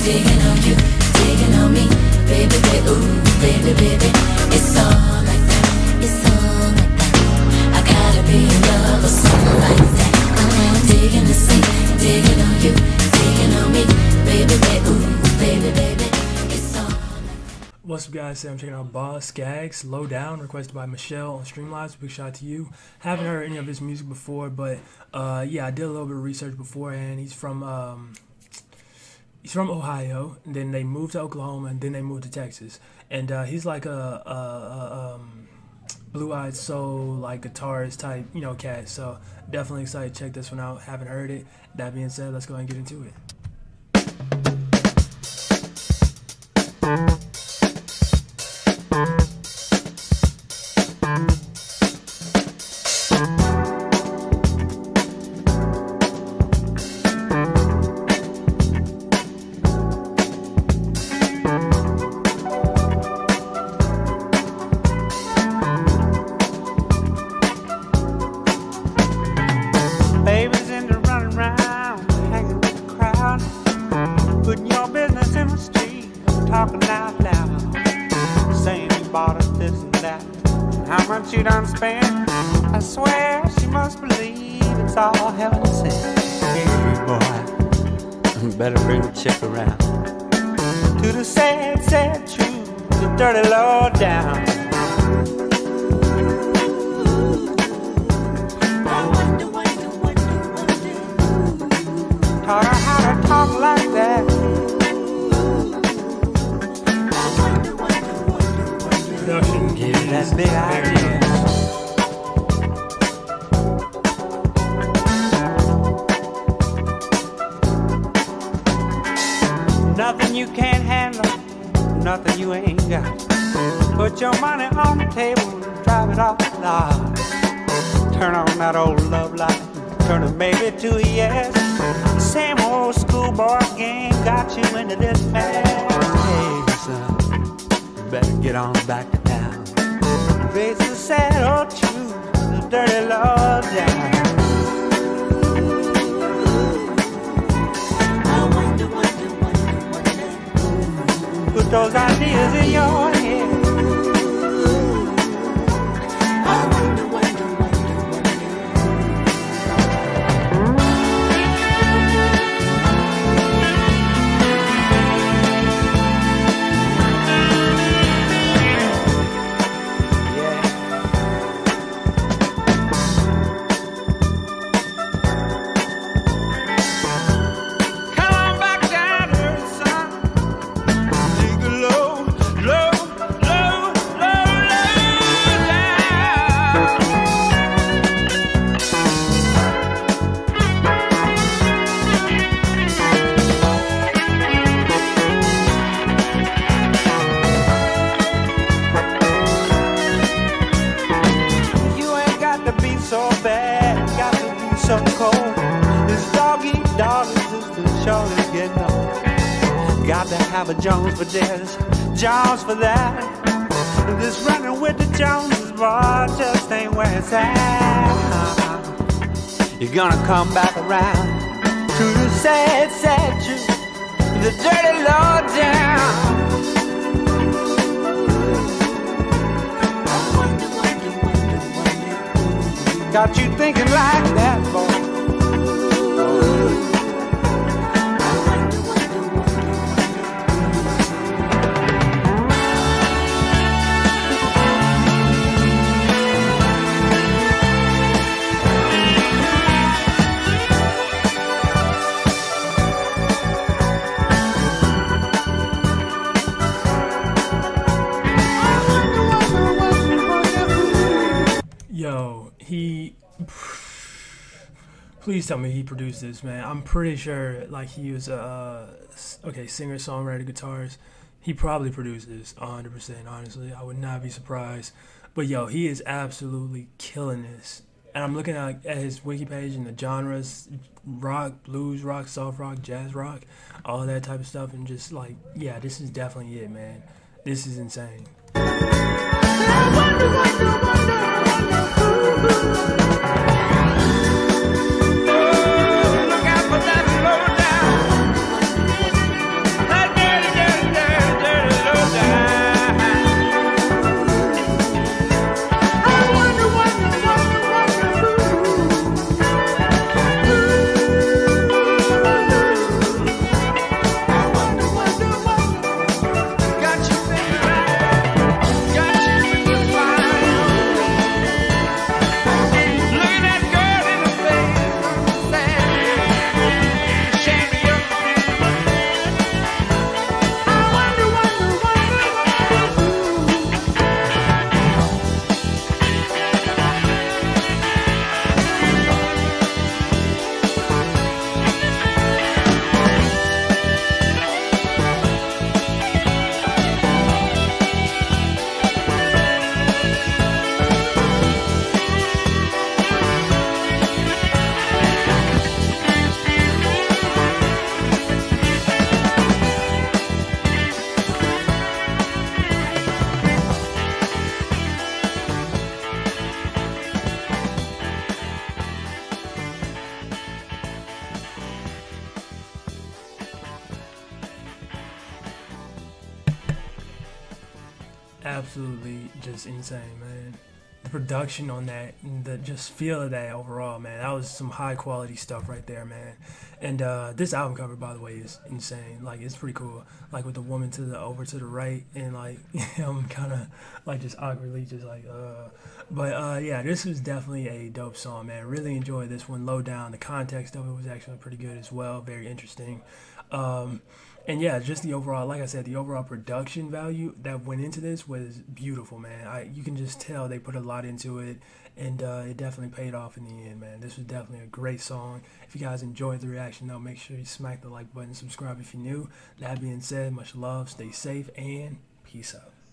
digging on you, digging on me, baby, baby, ooh, baby, baby. It's all like that, it's all like that. I gotta be in love or something like that. Digging the sea, digging on you, digging on me, baby, baby, ooh, baby, baby. It's all like that. What's up, guys? Today I'm checking out Boz Scaggs, Low Down, requested by Michelle on Streamlabs. Big shout out to you. Haven't heard any of his music before, but yeah, I did a little bit of research beforehand. He's from Ohio, and then they moved to Oklahoma, and then they moved to Texas. And he's like a blue-eyed soul, like guitarist type, cat. So definitely excited to check this one out. Haven't heard it. That being said, let's go ahead and get into it. Babies into running around, hanging with the crowd, putting your business in the street, talking out loud, saying you bought us this and that, and how much you done spent. I swear she must believe it's all heaven sent. Hey boy, better bring the chick around to the sad, sad truth, the dirty low down. Taught her how to talk like that. Production Give you that big idea. Nothing you can't handle, nothing you ain't got. Put your money on the table and drive it off the lot. Turn on that old love light, turn a maybe to a yes. Same old schoolboy game got you into this mess. Hey, son, you better get on back to town. Face the sad old truth, the dirty low down. Put those ideas in your head. So bad, got to be so cold. This dog eat dog is just as short as getting old. Got to have a Jones for this, Jones for that. This running with the Joneses, boy, just ain't where it's at. You're gonna come back around to the sad, sad truth, the dirty low down. Got you thinking like that, boy. Yo, please tell me he produced this, man. I'm pretty sure, like, he was singer, songwriter, guitarist. He probably produced this 100%, honestly. I would not be surprised. But yo, he is absolutely killing this. And I'm looking at his wiki page and the genres: rock, blues rock, soft rock, jazz rock, all of that type of stuff, and just like, yeah, this is definitely it, man. This is insane. Look out for that low down. absolutely just insane, man. The production on that, and the just feel of that overall, man. That was some high quality stuff right there, man. And this album cover, by the way, is insane. Like, it's pretty cool. Like, with the woman over to the right, and like I'm kind of like just awkwardly just like But yeah, this was definitely a dope song, man. Really enjoyed this one. Low Down. The context of it was actually pretty good as well. Very interesting. And yeah, just the overall, like I said, the overall production value that went into this was beautiful, man. You can just tell they put a lot into it, and it definitely paid off in the end, man. This was definitely a great song. If you guys enjoyed the reaction, though, make sure you smack the like button, subscribe if you're new. That being said, much love, stay safe, and peace out.